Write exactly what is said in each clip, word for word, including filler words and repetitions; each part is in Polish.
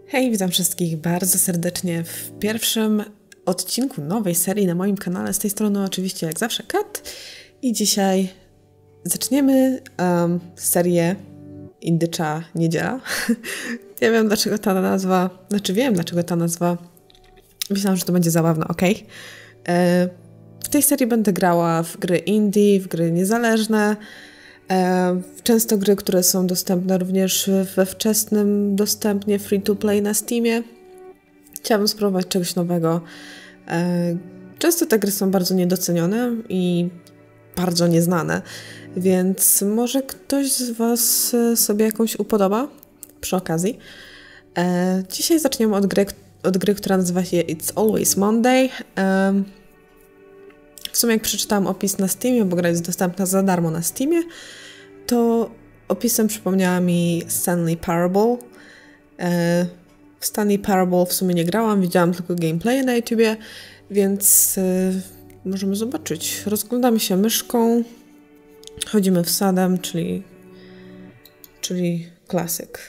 Hej, witam wszystkich bardzo serdecznie w pierwszym odcinku nowej serii na moim kanale. Z tej strony oczywiście jak zawsze Kat i dzisiaj zaczniemy um, serię Indycza Niedziela. Nie wiem dlaczego ta nazwa, znaczy wiem dlaczego ta nazwa. Myślałam, że to będzie zabawne, ok? E, w tej serii będę grała w gry indie, w gry niezależne, e, często gry, które są dostępne również we wczesnym dostępnie free-to-play na Steamie. Chciałabym spróbować czegoś nowego. E, często te gry są bardzo niedocenione i bardzo nieznane, więc może ktoś z Was sobie jakąś upodoba przy okazji. E, dzisiaj zaczniemy od gry, od gry, która nazywa się It's Always Monday. E, w sumie jak przeczytałam opis na Steamie, bo gra jest dostępna za darmo na Steamie, to opisem przypomniała mi Stanley Parable. E, w Stanley Parable w sumie nie grałam, widziałam tylko gameplay na YouTubie, więc e, możemy zobaczyć. Rozglądamy się myszką, chodzimy wsadem, czyli, czyli klasyk.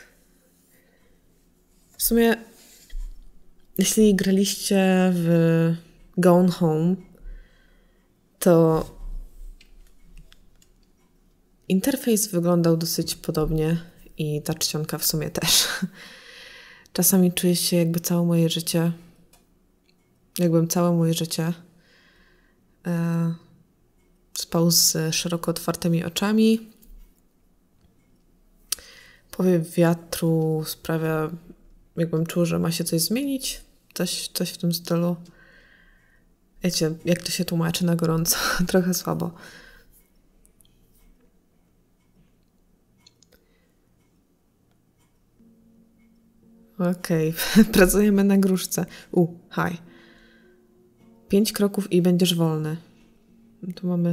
W sumie, jeśli graliście w Gone Home, to interfejs wyglądał dosyć podobnie i ta czcionka w sumie też. Czasami czuję się jakby całe moje życie, jakbym całe moje życie e, spał z szeroko otwartymi oczami. Powiew wiatru sprawia, jakbym czuł, że ma się coś zmienić. Coś, coś w tym stylu. Wiecie, jak to się tłumaczy na gorąco? Trochę słabo. Okej, okay. Pracujemy na gruszce. U, hi. Pięć kroków i będziesz wolny. Tu mamy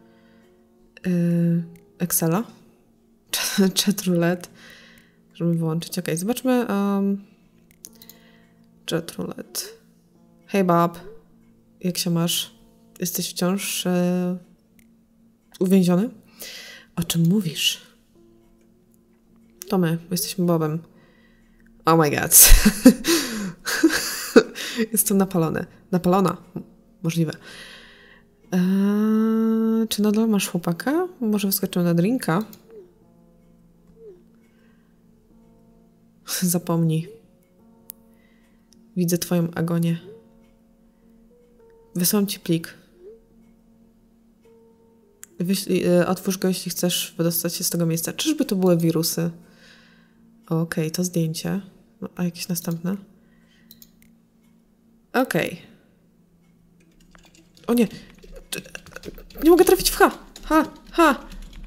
yy, Excela. Chat roulette. Żeby wyłączyć. Okej, okay, zobaczmy. Um, chat roulette. Hej Bob. Jak się masz? Jesteś wciąż yy, uwięziony? O czym mówisz? To my. Jesteśmy Bobem. Oh my god. Jestem napalony. Napalona. Możliwe. Eee, czy nadal masz chłopaka? Może wyskoczył na drinka? Zapomnij. Widzę twoją agonię. Wysłam ci plik. Wyślij, e, otwórz go, jeśli chcesz wydostać się z tego miejsca. Czyżby to były wirusy? Okej, okay, to zdjęcie. No, a jakieś następne? Okej. Okay. O nie! Nie mogę trafić w H! H! H!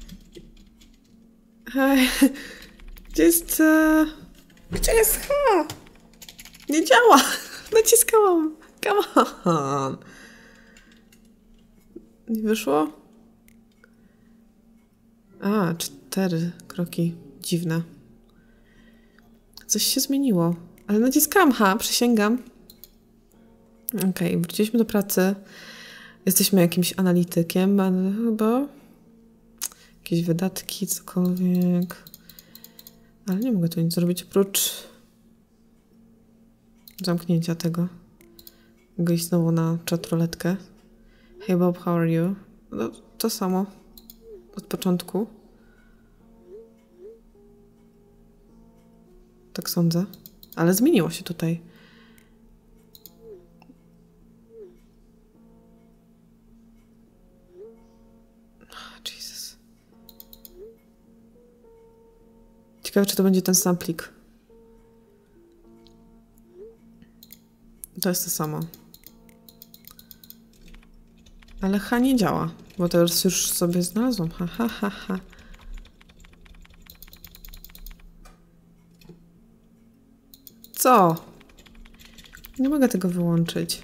Hej. Gdzie jest... Uh... Gdzie jest H? Nie działa! Naciskałam! Come on! Nie wyszło? A, cztery kroki. Dziwne. Coś się zmieniło. Ale naciskałam H, przysięgam. Okej, okay, wróciliśmy do pracy. Jesteśmy jakimś analitykiem, ale chyba jakieś wydatki, cokolwiek. Ale nie mogę tu nic zrobić oprócz zamknięcia tego. Mogę iść znowu na czat roletkę. Hey Bob, how are you? No, to samo. Od początku. Tak sądzę. Ale zmieniło się tutaj. Jesus. Ciekawe, czy to będzie ten sam plik. To jest to samo. Ale H nie działa, bo to już sobie znalazłam. Ha, ha, ha, ha. Co? Nie mogę tego wyłączyć.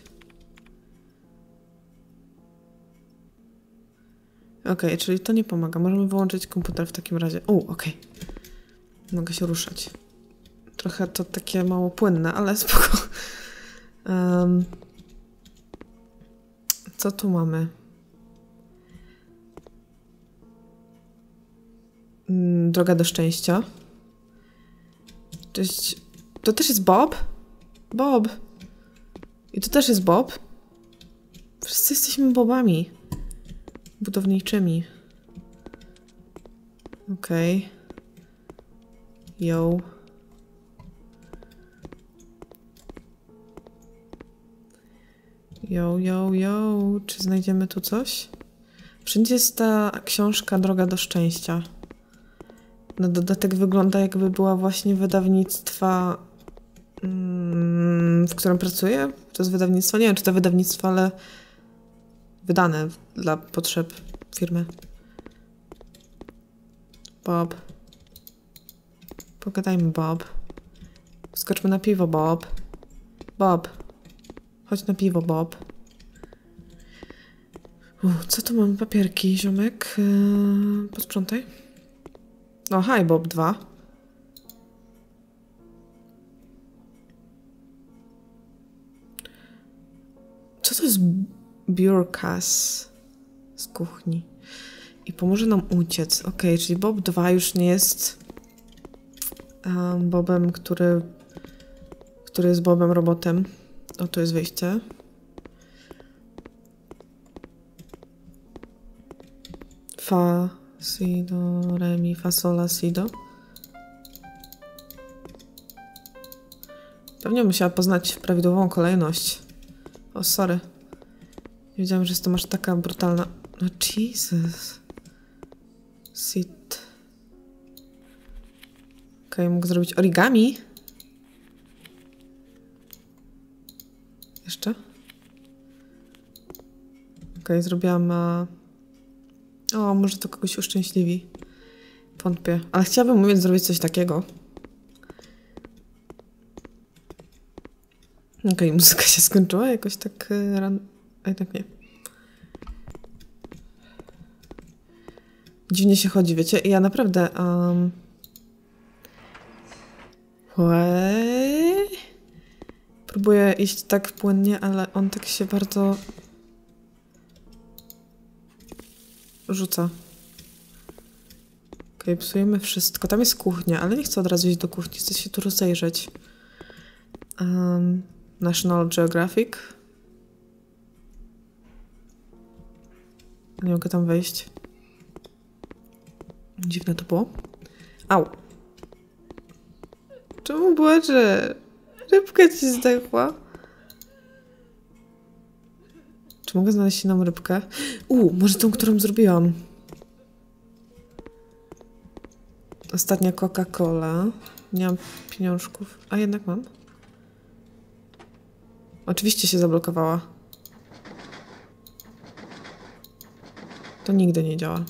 Okej, okay, czyli to nie pomaga. Możemy wyłączyć komputer w takim razie. O, okej. Okay. Mogę się ruszać. Trochę to takie mało płynne, ale spoko. Um, co tu mamy? Droga do szczęścia. Cześć. To też jest Bob? Bob. I to też jest Bob? Wszyscy jesteśmy Bobami. Budowniczymi. Okej. Okay. Yo. Yo, yo, yo. Czy znajdziemy tu coś? Wszędzie jest ta książka Droga do Szczęścia. Na dodatek wygląda, jakby była właśnie wydawnictwa, mm, w którym pracuję. To jest wydawnictwo, nie wiem, czy to wydawnictwo, ale wydane dla potrzeb firmy. Bob. Pogadajmy, Bob. Skoczmy na piwo, Bob. Bob. Chodź na piwo, Bob. U, co tu mamy? Papierki, ziomek. Yy, posprzątaj. O, hi, Bob dwa. Co to jest biurkas z kuchni? I pomoże nam uciec. Ok, czyli Bob dwa już nie jest um, Bobem, który, który jest Bobem robotem. O, tu jest wyjście. Fa, si, do, re, mi, fa, sol, la, si, do. Pewnie musiała poznać prawidłową kolejność. O, sorry. Nie wiedziałam, że jest to aż taka brutalna... No, Jesus. Sit. Okej, okay, mógł zrobić origami. Jeszcze? Okej, okay, zrobiłam... Uh... O, może to kogoś uszczęśliwi. Wątpię. Ale chciałabym, mówiąc, zrobić coś takiego. Okej, okay, muzyka się skończyła jakoś tak uh, ran... A jednak nie. Dziwnie się chodzi, wiecie? I ja naprawdę... Um... Łe... Próbuję iść tak płynnie, ale on tak się bardzo... rzuca. Okej, okay, psujemy wszystko. Tam jest kuchnia, ale nie chcę od razu iść do kuchni. Chcę się tu rozejrzeć. Um, National Geographic. Nie mogę tam wejść. Dziwne to było. Au. Czemu płaczę? Rybka ci zdechła. Czy mogę znaleźć inną rybkę? U, może tą, którą zrobiłam. Ostatnia Coca-Cola. Nie mam pieniążków. A jednak mam. Oczywiście się zablokowała. To nigdy nie działa.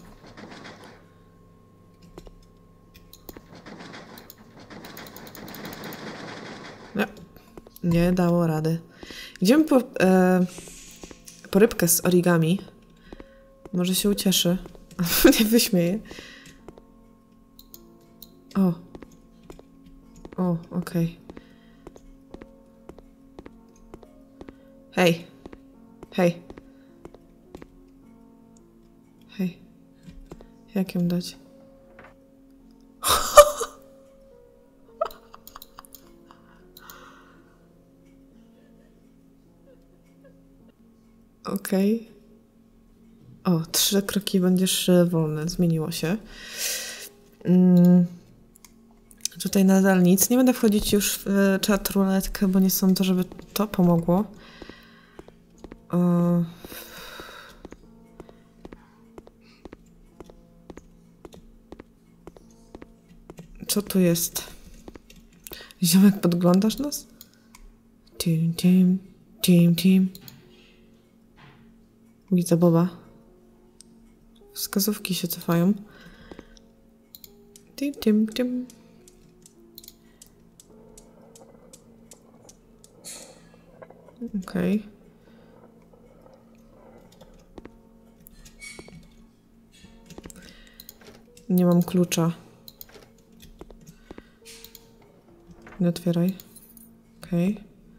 Nie. Nie dało rady. Idziemy po, e, po rybkę z origami. Może się ucieszy. Nie wyśmieje. O. O, okej. Okay. Hej. Hej. Hej. Jak ją dać? Okej. Okay. O, trzy kroki będziesz wolny. Zmieniło się. Mm. Tutaj nadal nic. Nie będę wchodzić już w czat ruletkę, bo nie sądzę, żeby to pomogło. O. Co tu jest? Ziomek, podglądasz nas? Tim, tim, tim, tim. Widzę Boba. Wskazówki się cofają. Tim, tim, tim. Okej. Okay. Nie mam klucza. Nie otwieraj. Okej.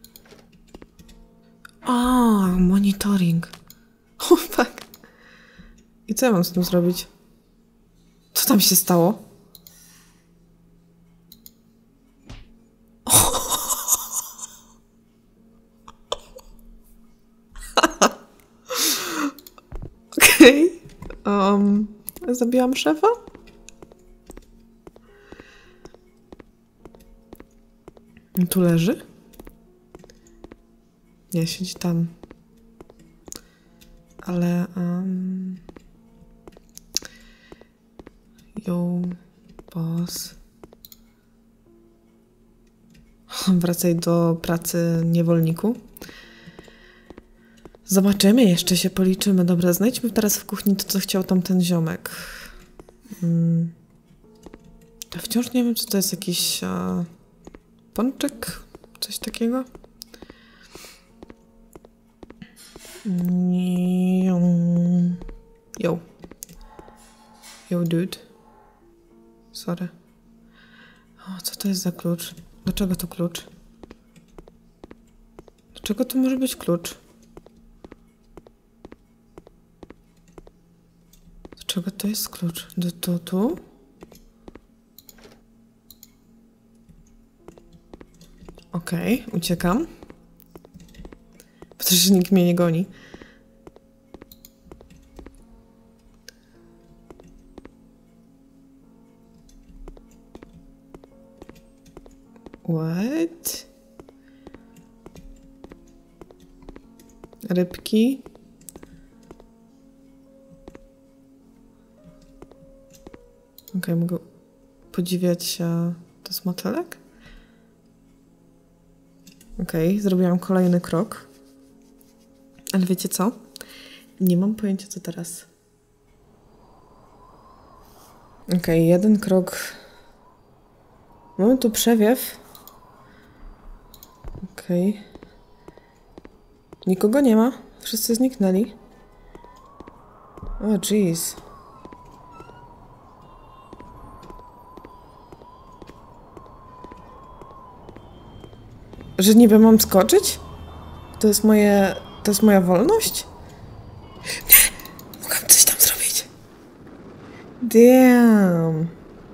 Okay. O, monitoring. O, tak. I co ja mam z tym zrobić? Co tam się stało? O, Um, zabiłam szefa? Tu leży? Nie, siedzi tam. Ale... Um... Yo, boss. Wracaj do pracy, niewolniku. Zobaczymy, jeszcze się policzymy. Dobra, znajdźmy teraz w kuchni to, co chciał tamten ziomek. Hmm. Wciąż nie wiem, czy to jest jakiś a, pączek, coś takiego. Yo. Yo, dude. Sorry. O, co to jest za klucz? Dlaczego to klucz? Dlaczego to może być klucz? Dlaczego to jest klucz? Do tu, tu? Okej, okay, uciekam. Przecież nikt mnie nie goni. What? Rybki. Okej, okay, mogę podziwiać, a to jest motylek? Okej, okay, zrobiłam kolejny krok. Ale wiecie co? Nie mam pojęcia, co teraz. Okej, okay, jeden krok. Mamy tu przewiew. Okej. Okay. Nikogo nie ma. Wszyscy zniknęli. O, jeez. Że niby mam skoczyć? To jest moje... To jest moja wolność? Nie! Mogłam coś tam zrobić. Damn.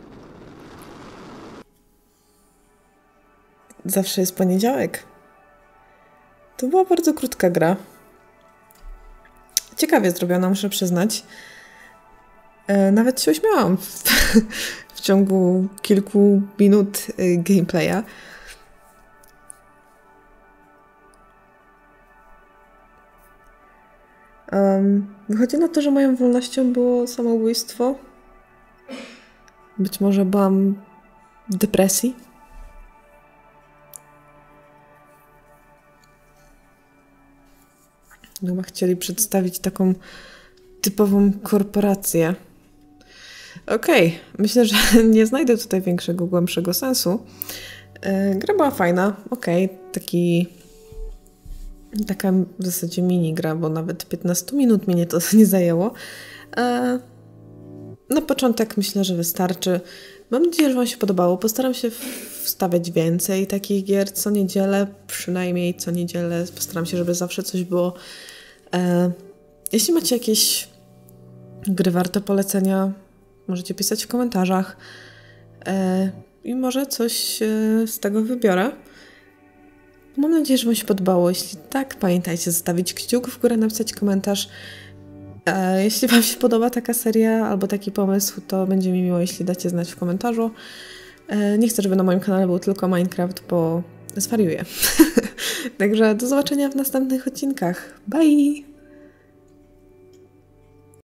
Zawsze jest poniedziałek. To była bardzo krótka gra. Ciekawie zrobiona, muszę przyznać. E, nawet się uśmiałam w, w ciągu kilku minut gameplaya. Um, wychodzi na to, że moją wolnością było samobójstwo. Być może byłam w depresji. No, bo chcieli przedstawić taką typową korporację. Okej, okay. Myślę, że nie znajdę tutaj większego, głębszego sensu. Yy, gra była fajna. Okej, okay. Taki... Taka w zasadzie mini gra, bo nawet piętnaście minut mnie to nie zajęło. Yy, na początek myślę, że wystarczy. Mam nadzieję, że wam się podobało. Postaram się wstawiać więcej takich gier co niedzielę, przynajmniej co niedzielę. Postaram się, żeby zawsze coś było. E, jeśli macie jakieś gry warte polecenia, możecie pisać w komentarzach e, i może coś e, z tego wybiorę. Mam nadzieję, że wam się podobało. Jeśli tak, pamiętajcie zostawić kciuk w górę, napisać komentarz. E, jeśli wam się podoba taka seria albo taki pomysł, to będzie mi miło, jeśli dacie znać w komentarzu. E, nie chcę, żeby na moim kanale był tylko Minecraft, bo zwariuję. Także do zobaczenia w następnych odcinkach. Bye!